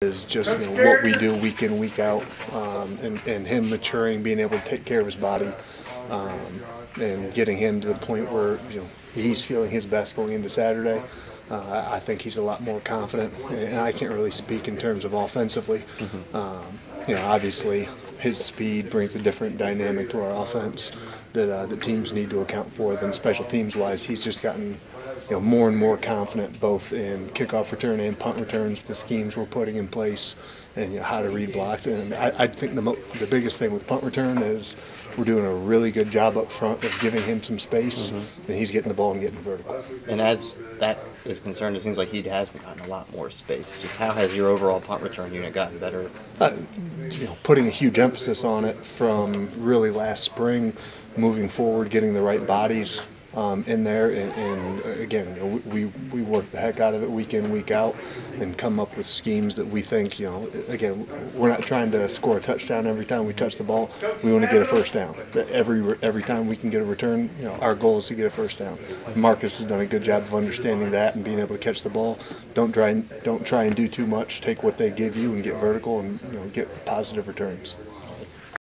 is just what we do week in, week out, and him maturing, being able to take care of his body, and getting him to the point where he's feeling his best going into Saturday. I think he's a lot more confident, and I can't really speak in terms of offensively. Obviously his speed brings a different dynamic to our offense that the teams need to account for. Than special teams wise, he's just gotten more and more confident both in kickoff return and punt returns, the schemes we're putting in place, and how to read blocks. And I think the biggest thing with punt return is we're doing a really good job up front of giving him some space, and he's getting the ball and getting vertical. And as that is concerned, it seems like he has gotten a lot more space. Just how has your overall punt return unit gotten better? Putting a huge emphasis on it from really last spring, moving forward, getting the right bodies in there, and again, we work the heck out of it week in, week out, and come up with schemes that we think, again, we're not trying to score a touchdown every time we touch the ball. We want to get a first down. Every time we can get a return, our goal is to get a first down. Marcus has done a good job of understanding that and being able to catch the ball. Don't try and do too much. Take what they give you and get vertical and get positive returns.